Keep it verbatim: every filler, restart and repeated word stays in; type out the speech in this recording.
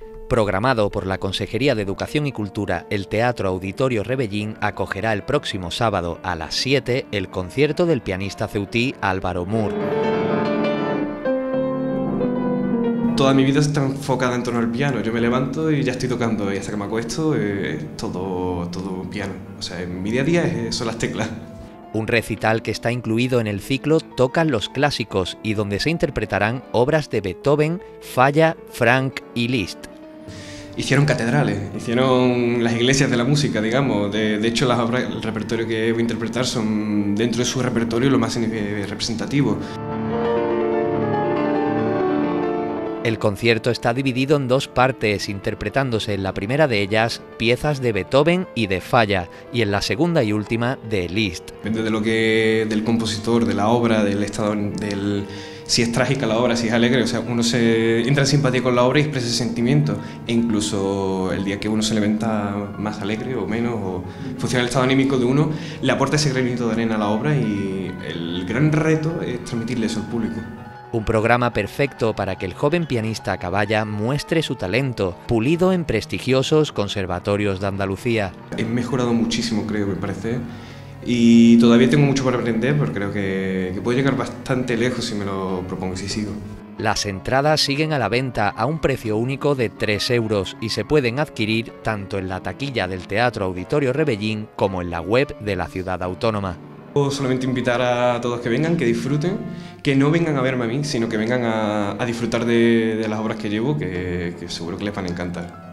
Programado por la Consejería de Educación y Cultura, el Teatro Auditorio Rebellín acogerá el próximo sábado a las siete el concierto del pianista ceutí Álvaro Mur. Toda mi vida está enfocada en torno al piano. Yo me levanto y ya estoy tocando, y hasta que me acuesto es todo, todo piano. O sea, en mi día a día son las teclas. Un recital que está incluido en el ciclo Tocan los Clásicos y donde se interpretarán obras de Beethoven, Falla, Franck y Liszt. Hicieron catedrales, hicieron las iglesias de la música, digamos. De, de hecho, las obras, el repertorio que voy a interpretar son, dentro de su repertorio, lo más representativo. El concierto está dividido en dos partes, interpretándose en la primera de ellas piezas de Beethoven y de Falla, y en la segunda y última de Liszt. Depende de lo que, del compositor, de la obra, del estado, del, si es trágica la obra, si es alegre, o sea, uno se entra en simpatía con la obra y expresa ese sentimiento, e incluso el día que uno se levanta más alegre o menos, o funciona el estado anímico de uno, le aporta ese granito de arena a la obra, y el gran reto es transmitirle eso al público. Un programa perfecto para que el joven pianista Caballa muestre su talento, pulido en prestigiosos conservatorios de Andalucía. He mejorado muchísimo, creo, me parece, y todavía tengo mucho por aprender, pero creo que, que puedo llegar bastante lejos si me lo propongo, si sigo. Las entradas siguen a la venta a un precio único de tres euros y se pueden adquirir tanto en la taquilla del Teatro Auditorio Rebellín como en la web de la ciudad autónoma. Solamente invitar a todos que vengan, que disfruten, que no vengan a verme a mí, sino que vengan a, a disfrutar de, de las obras que llevo, que, que seguro que les van a encantar.